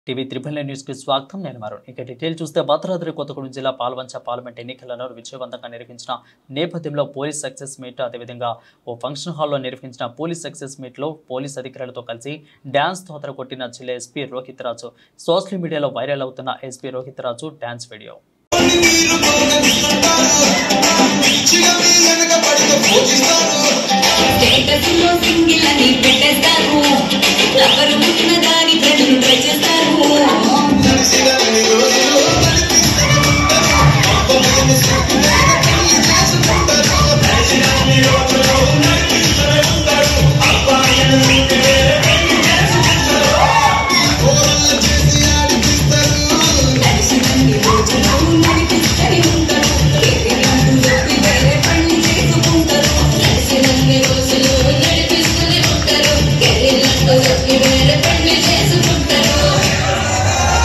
TV triple nine news కి స్వాగతం. నేను మరుణ్. ఇక డీటెయిల్ చూస్తే భద్రాద్రి కొత్తగూడెం జిల్లా పాల్వంచ పార్లమెంట్ ఎన్నికలను విజయవంతంగా నిర్వహించిన నేపథ్యంలో పోలీస్ సక్సెస్ మీట్, అదేవిధంగా ఓ ఫంక్షన్ హాల్లో నిర్వహించిన పోలీస్ సక్సెస్ మీట్ లో పోలీస్ అధికారులతో కలిసి డాన్స్ తో అదరగొట్టిన జిల్లా ఎస్పీ రోహిత్ రాజు. సోషల్ మీడియాలో వైరల్ అవుతున్న SP Rohit Raju dance video. Status లో సింగిల్ అని పెట్టేస్తారు, ఎవరు పుట్టిన దాని ప్రజలు రచిస్తారు.